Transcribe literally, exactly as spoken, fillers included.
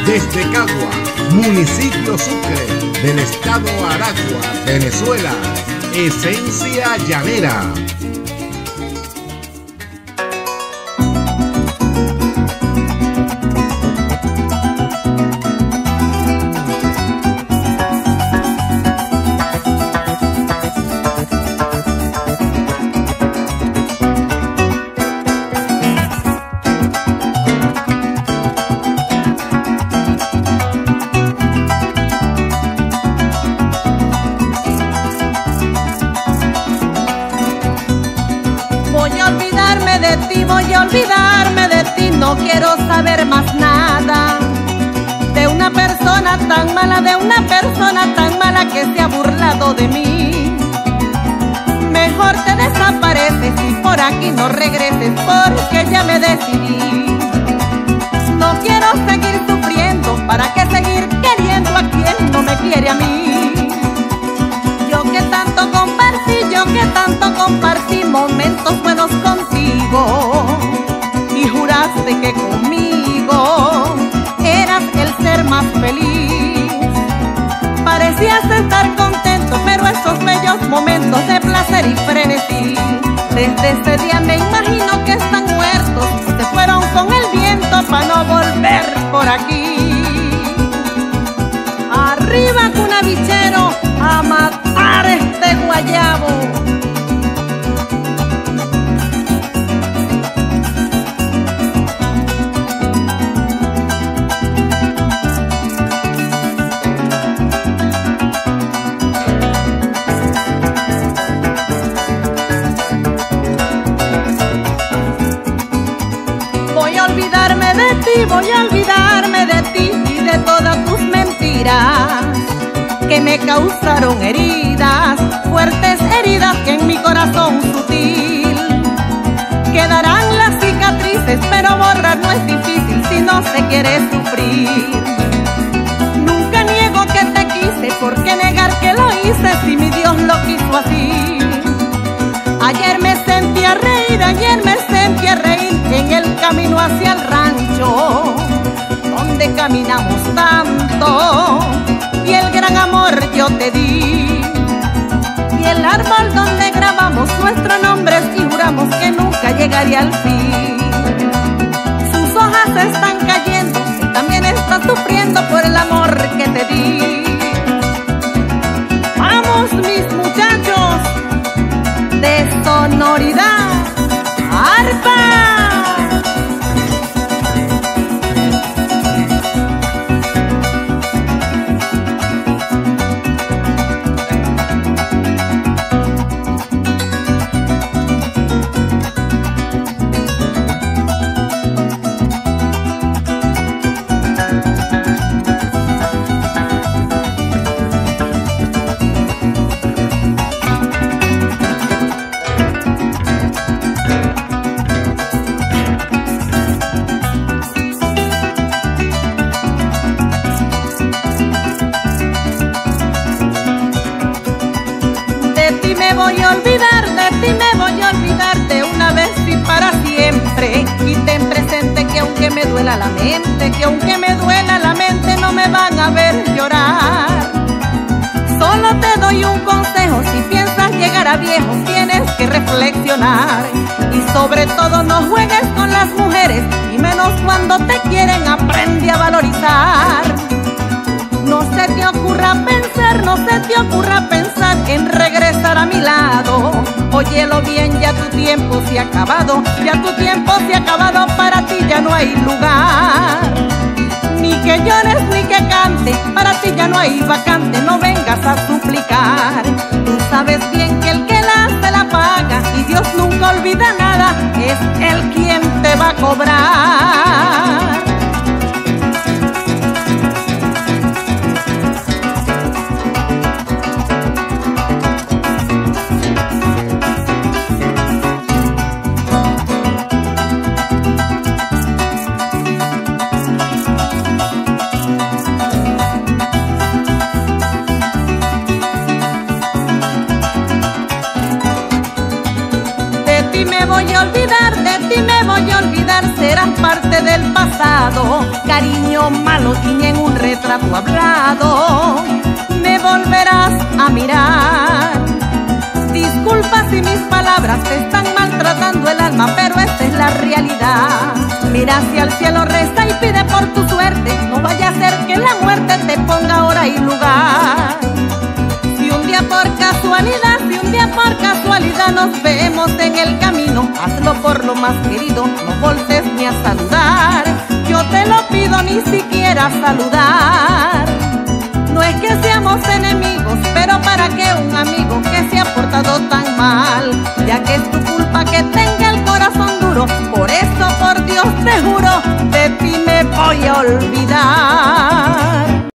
Desde Cagua, municipio Sucre, del estado Aragua, Venezuela, Esencia Llanera. Voy a olvidarme de ti, no quiero saber más nada de una persona tan mala, de una persona tan mala que se ha burlado de mí. Mejor te desapareces y por aquí no regreses, porque ya me decidí. No quiero seguir sufriendo, ¿para qué seguir queriendo a quien no me quiere a mí? Yo que tanto compartí, yo que tanto compartí momentos buenos contigo, y juraste que conmigo eras el ser más feliz. Parecías estar contento, pero esos bellos momentos de placer y frenesí, desde ese día me imagino que están muertos, se fueron con el viento para no volver por aquí. Arriba Cunavichero, a matar este guayabo. Voy a olvidarme de ti, voy a olvidarme de ti y de todas tus mentiras que me causaron heridas, fuertes heridas que en mi corazón sutil quedarán las cicatrices, pero borrar no es difícil si no se quiere sufrir. Nunca niego que te quise, ¿por qué negar que lo hice si mi Dios lo quiso así? Ayer me sentí a reír, ayer me sentí a reír en el camino hacia el rancho, donde caminamos tanto, y el gran amor yo te di, y el árbol donde grabamos nuestros nombres y juramos que nunca llegaría al fin. Sus hojas están cayendo y también estás sufriendo por el amor que te di. Vamos mis muchachos de sonoridad, arpa. Voy a olvidar de ti, me voy a olvidar de una vez y para siempre. Y ten presente que aunque me duela la mente, que aunque me duela la mente, no me van a ver llorar. Solo te doy un consejo, si piensas llegar a viejo, tienes que reflexionar. Y sobre todo no juegues con las mujeres, y menos cuando te quieren, aprende a valorizar. No se te ocurra pensar, no se te ocurra pensar en regresar a mi lado. Óyelo bien, ya tu tiempo se ha acabado, ya tu tiempo se ha acabado, para ti ya no hay lugar. Ni que llores ni que cantes, para ti ya no hay vacante, no vengas a suplicar. Tú sabes bien que el que la hace la paga, y Dios nunca olvida nada, es Él quien te va a cobrar. Voy a olvidar de ti, me voy a olvidar, serás parte sueño malo y ni en un retrato hablado me volverás a mirar. Disculpa si mis palabras te están maltratando el alma, pero esta es la realidad. Mira hacia el cielo, reza y pide por tu suerte, no vaya a ser que la muerte te ponga hora y lugar. Si un día por casualidad, si un día por casualidad nos vemos en el camino, hazlo por lo más querido, no voltees ni a saludar. Yo te lo pido, ni siquiera saludar. No es que seamos enemigos, pero para qué un amigo que se ha portado tan mal, ya que es tu culpa que tenga el corazón duro. Por eso, por Dios te juro, de ti me voy a olvidar.